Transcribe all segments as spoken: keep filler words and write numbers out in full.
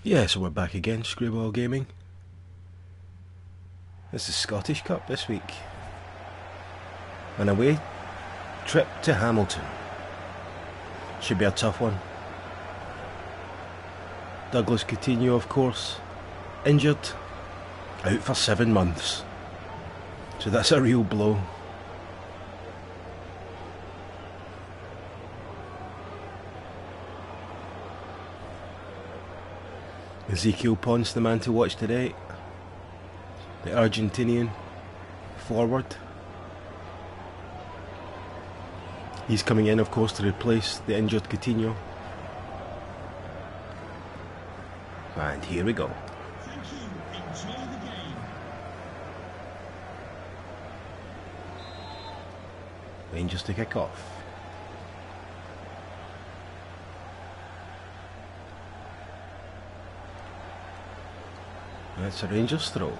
Yeah, so we're back again, Screwball Gaming. It's the Scottish Cup this week. An away trip to Hamilton. Should be a tough one. Douglas Coutinho, of course, injured, out for seven months. So that's a real blow. Ezequiel Pons, the man to watch today. The Argentinian forward. He's coming in, of course, to replace the injured Coutinho. And here we go. Thank you. Enjoy the game. Rangers to kick off. That's a Rangers throw.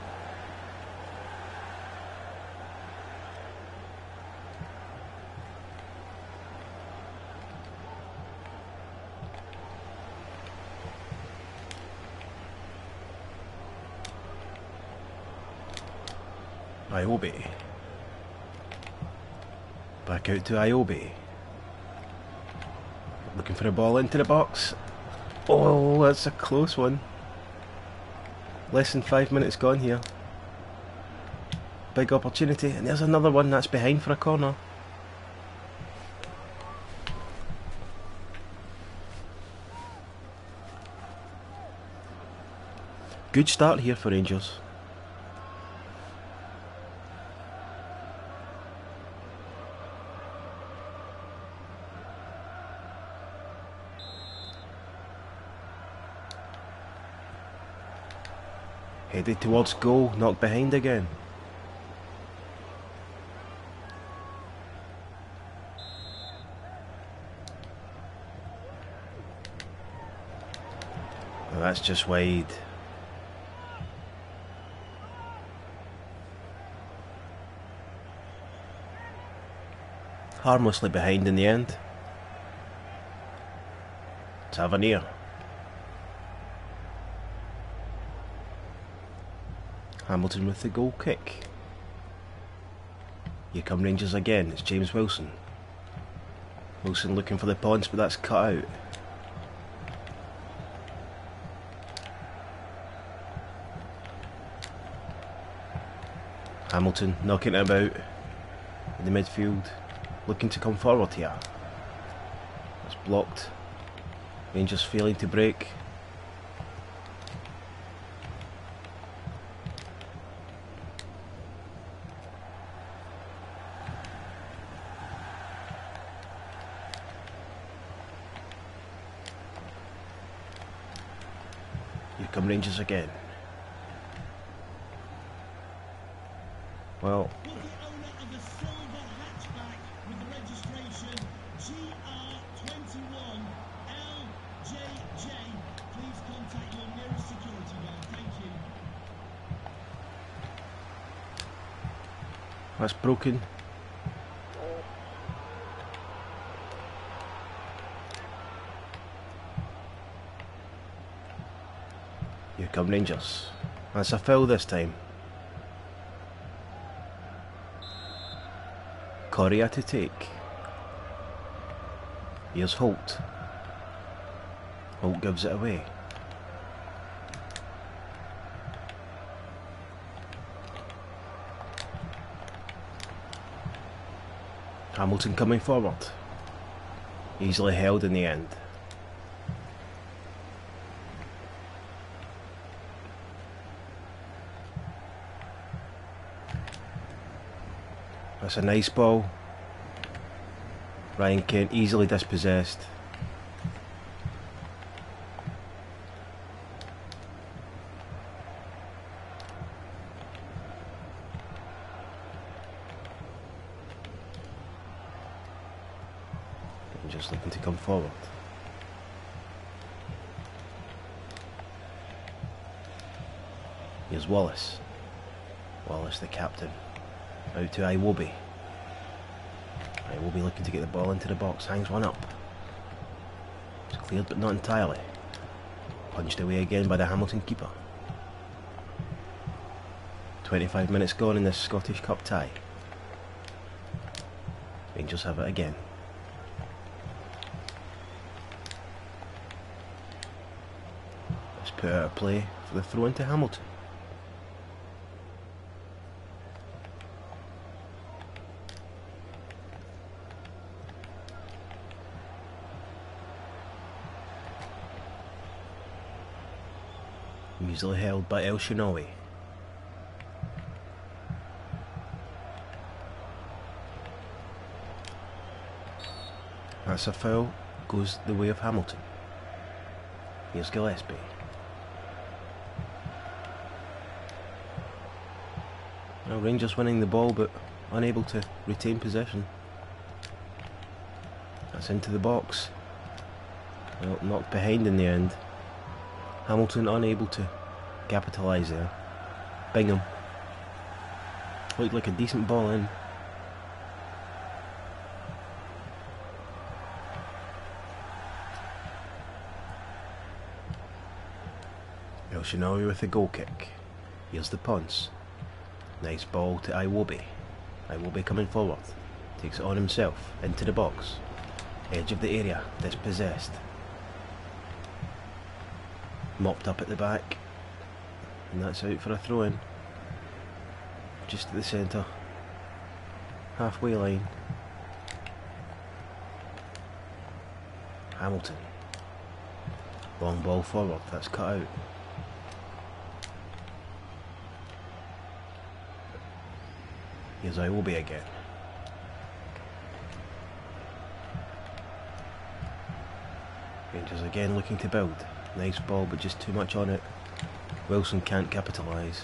Iobi. Back out to Iobi. Looking for a ball into the box. Oh, that's a close one. Less than five minutes gone here. Big opportunity, and there's another one that's behind for a corner. Good start here for Rangers. Headed towards goal, knocked behind again. Well, that's just wide. Harmlessly behind in the end. Tavernier. Hamilton with the goal kick. Here come Rangers again, it's James Wilson. Wilson looking for the Pons, but that's cut out. Hamilton knocking it about in the midfield, looking to come forward here. It's blocked. Rangers failing to break. Here come Rangers again. Well, Was the owner of the silver hatchback with the registration G R twenty-one L J J. Please contact your nearest security guard. Thank you. that's broken. Here come Rangers. That's a foul this time. Correa to take. Here's Holt. Holt gives it away. Hamilton coming forward. Easily held in the end. That's a nice ball. Ryan Kent easily dispossessed. Just looking to come forward. Here's Wallace. Wallace the captain. Out to Iwobi. Iwobi looking to get the ball into the box. Hangs one up. It's cleared but not entirely. Punched away again by the Hamilton keeper. twenty-five minutes gone in this Scottish Cup tie. Rangers have it again. Let's put out a play for the throw into Hamilton. Easily held by El Shaarawy. That's a foul, goes the way of Hamilton. Here's Gillespie. Now Rangers winning the ball but unable to retain possession. That's into the box. Well, knocked behind in the end. Hamilton unable to capitalise there. Bingham. Looked like a decent ball in. El Shaarawy with the goal kick. Here's the Ponce. Nice ball to Iwobi. Iwobi coming forward. Takes it on himself. Into the box. Edge of the area. Dispossessed. Mopped up at the back. And that's out for a throw in. Just at the centre. Halfway line. Hamilton. Long ball forward. That's cut out. Here's Iwobi again. Rangers again looking to build. Nice ball but just too much on it. Wilson can't capitalise.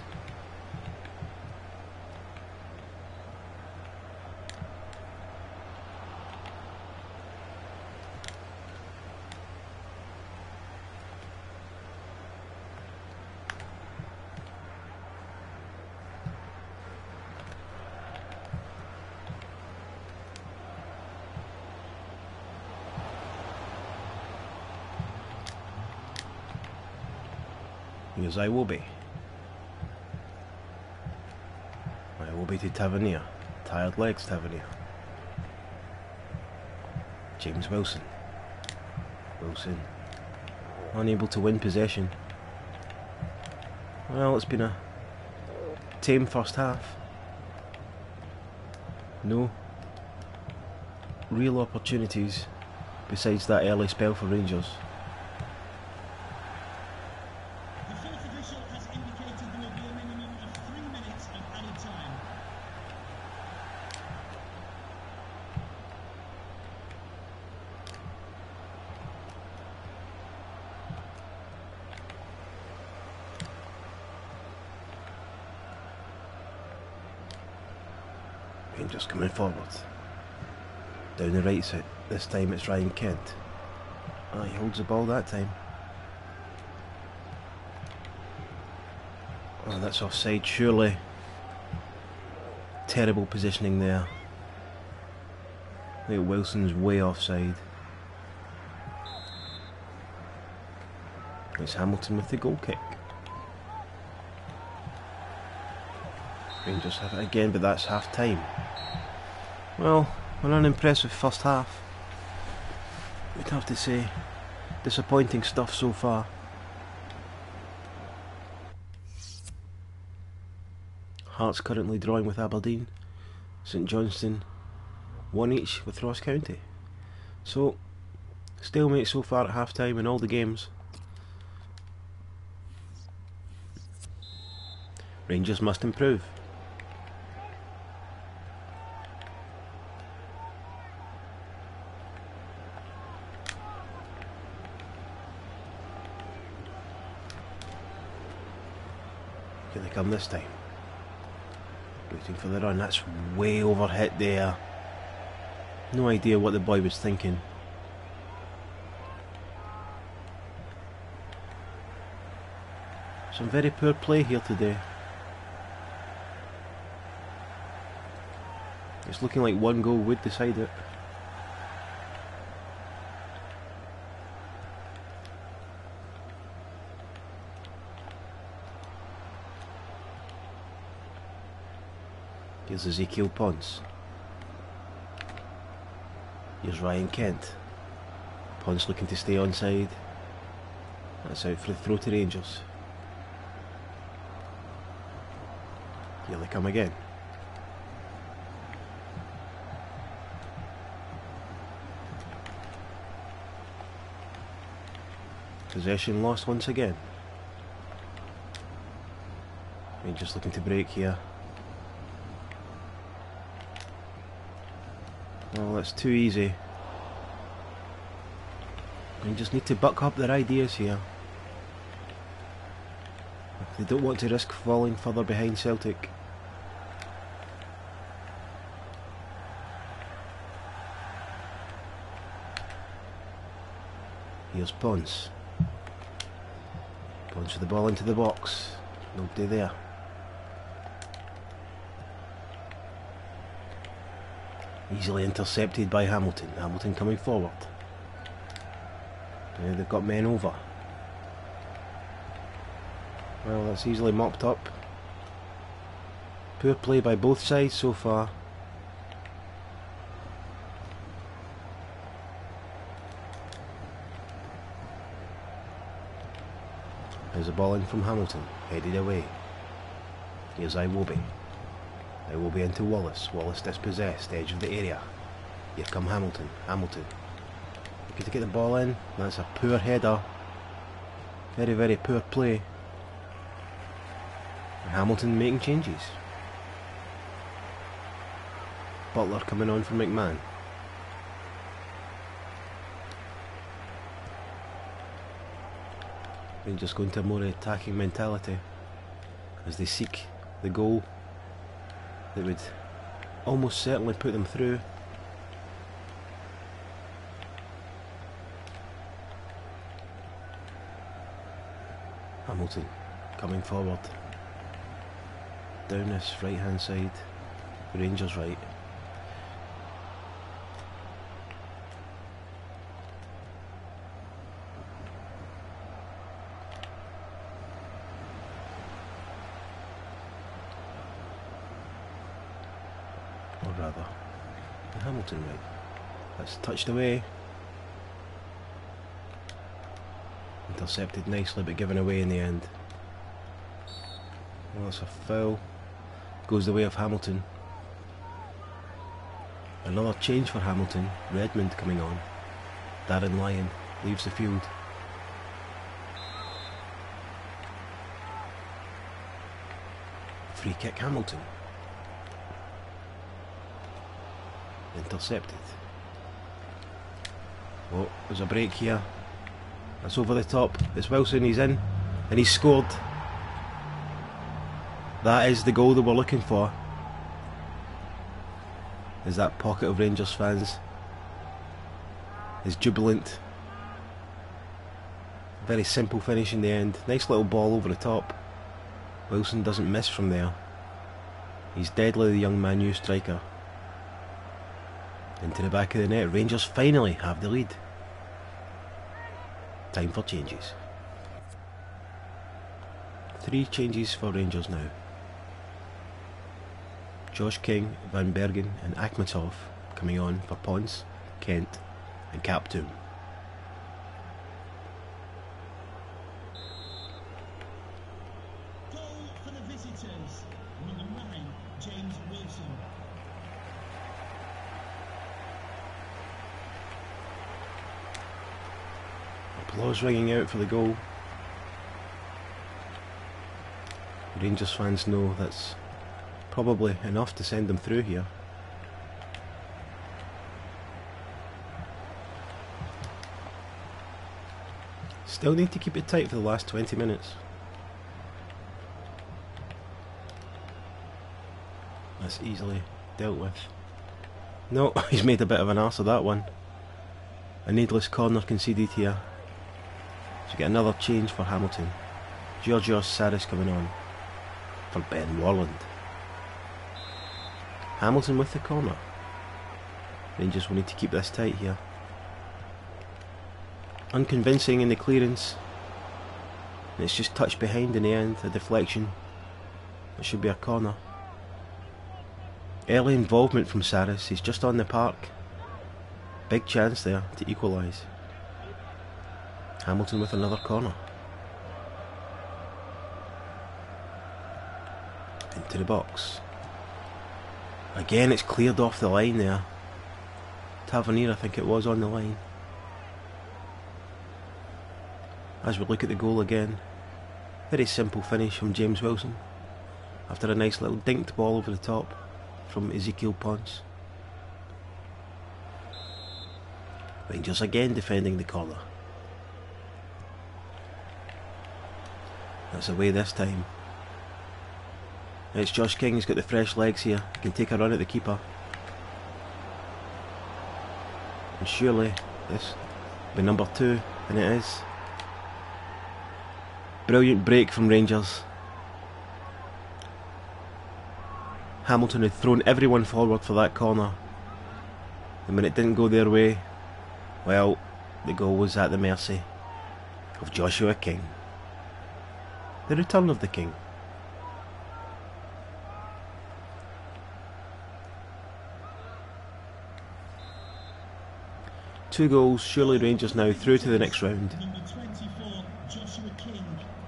Here's Iwobi. Iwobi to Tavernier. Tired legs, Tavernier. James Wilson. Wilson. Unable to win possession. Well, it's been a tame first half. No real opportunities besides that early spell for Rangers. Rangers coming forward. Down the right side. This time it's Ryan Kent. Ah, he holds the ball that time. Oh, that's offside, surely. Terrible positioning there. I think Wilson's way offside. It's Hamilton with the goal kick. Rangers have it again, but that's half time. Well, an unimpressive first half. We'd have to say, disappointing stuff so far. Hearts currently drawing with Aberdeen. St Johnstone one each with Ross County. So, stalemate so far at half time in all the games. Rangers must improve. Here they come this time. Waiting for the run. That's way overhit there. No idea what the boy was thinking. Some very poor play here today. It's looking like one goal would decide it. Here's Ezekiel Ponce. Here's Ryan Kent. Ponce looking to stay onside. That's out for the throw to Rangers. Here they come again. Possession lost once again. Rangers looking to break here. Well, that's too easy. Rangers need to buck up their ideas here. They don't want to risk falling further behind Celtic. Here's Ponce. Ponce with the ball into the box. Nobody there. Easily intercepted by Hamilton. Hamilton coming forward. Now they've got men over. Well, that's easily mopped up. Poor play by both sides so far. There's a ball in from Hamilton, headed away. Here's Iwobi. Iwobi into Wallace. Wallace dispossessed, edge of the area. Here come Hamilton. Hamilton. Looking to get the ball in. That's a poor header. Very, very poor play. Hamilton making changes. Butler coming on for McMahon. Rangers going to a more attacking mentality as they seek the goal that would almost certainly put them through. Hamilton coming forward. Down this right hand side. Rangers right. Or rather, the Hamilton right. That's touched away. Intercepted nicely but given away in the end. Well, that's a foul. Goes the way of Hamilton. Another change for Hamilton. Redmond coming on. Darren Lyon leaves the field. Free kick Hamilton. Intercepted. Oh, there's a break here. That's over the top. It's Wilson, he's in. And he's scored. That is the goal that we're looking for. Is that pocket of Rangers fans is jubilant. Very simple finish in the end. Nice little ball over the top. Wilson doesn't miss from there. He's deadly, the young Man U striker. Into the back of the net. Rangers finally have the lead. Time for changes. Three changes for Rangers now. Josh King, Van Bergen and Akhmetov coming on for Ponce, Kent and Kaptoum. Goal for the visitors. Number nine, James Wilson. Applause ringing out for the goal. Rangers fans know that's probably enough to send them through here. Still need to keep it tight for the last twenty minutes. That's easily dealt with. No, he's made a bit of an arse of that one. A needless corner conceded here. So we get another change for Hamilton. Georgios Saris coming on for Ben Warland. Hamilton with the corner. Rangers will need to keep this tight here. Unconvincing in the clearance. And it's just touched behind in the end, a deflection. It should be a corner. Early involvement from Saris. He's just on the park. Big chance there to equalise. Hamilton with another corner. Into the box. Again, it's cleared off the line there. Tavernier, I think it was, on the line. As we look at the goal again, very simple finish from James Wilson after a nice little dinked ball over the top from Ezequiel Pons. Rangers again defending the corner. That's away this time. It's Josh King, he's got the fresh legs here. He can take a run at the keeper. And surely this will be number two, and it is. Brilliant break from Rangers. Hamilton had thrown everyone forward for that corner, and when it didn't go their way, well, the goal was at the mercy of Joshua King. The return of the King. Two goals, surely Rangers now through to the next round. Number twenty-four, Joshua King.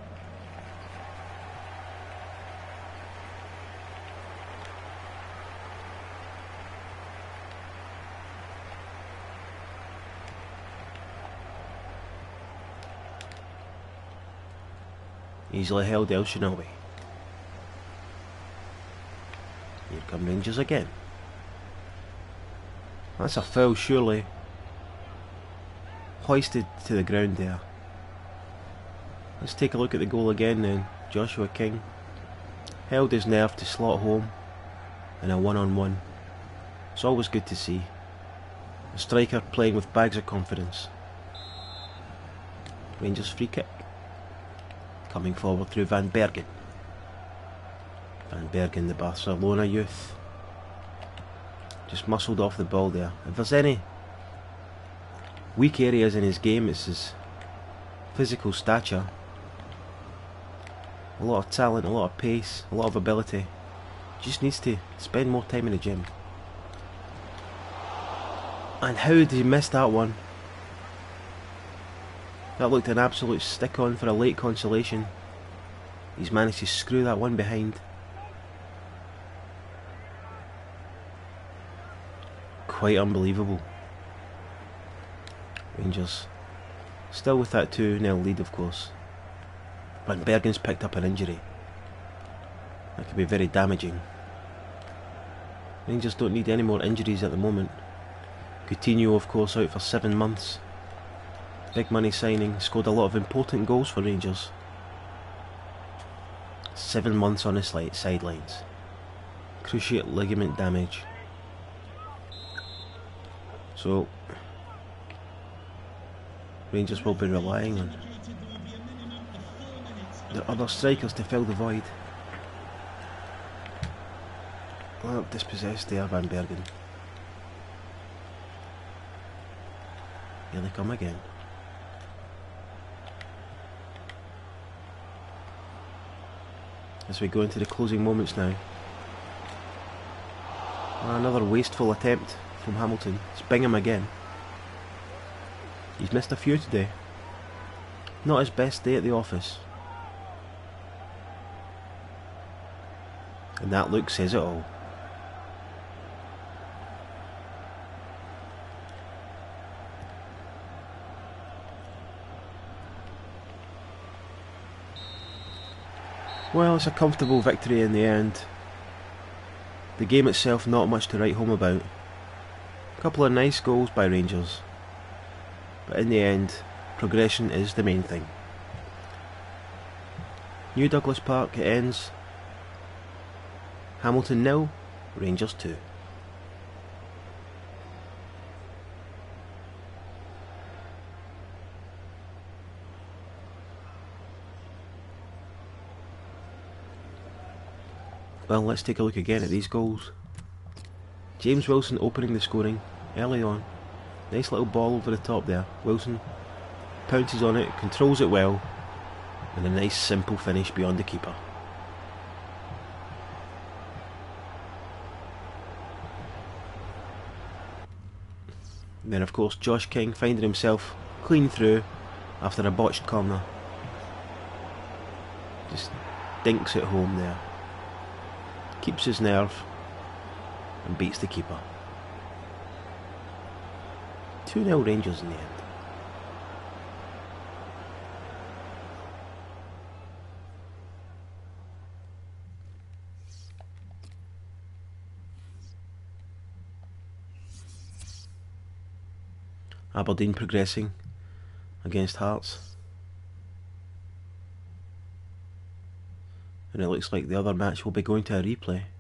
Easily held El Shaarawy. Here come Rangers again. That's a foul, surely. Hoisted to the ground there. Let's take a look at the goal again then. Joshua King held his nerve to slot home in a one-on-one. It's always good to see a striker playing with bags of confidence. Rangers free kick. Coming forward through Van Bergen. Van Bergen, the Barcelona youth. Just muscled off the ball there. If there's any weak areas in his game, it's his physical stature. A lot of talent, a lot of pace, a lot of ability. Just needs to spend more time in the gym. And how did he miss that one? That looked an absolute stick-on for a late consolation. He's managed to screw that one behind. Quite unbelievable. Rangers still with that two nil lead, of course. Van Bergen's picked up an injury. That could be very damaging. Rangers don't need any more injuries at the moment. Coutinho, of course, out for seven months. Big money signing, scored a lot of important goals for Rangers. Seven months on the sidelines. Cruciate ligament damage. So Rangers will be relying on their other strikers to fill the void. Well, dispossessed there, Van Bergen. Here they come again. As we go into the closing moments now. Another wasteful attempt from Hamilton. It's Bingham again. He's missed a few today. Not his best day at the office. And that look says it all. Well, it's a comfortable victory in the end. The game itself not much to write home about. A couple of nice goals by Rangers. But in the end, progression is the main thing. New Douglas Park, it ends. Hamilton nil, Rangers two. Well, let's take a look again at these goals. James Wilson opening the scoring early on. Nice little ball over the top there. Wilson pounces on it, controls it well, and a nice simple finish beyond the keeper. Then of course Josh King finding himself clean through after a botched corner. Just dinks it home there. Keeps his nerve and beats the keeper. two nil Rangers in the end. Aberdeen progressing against Hearts. And it looks like the other match will be going to a replay.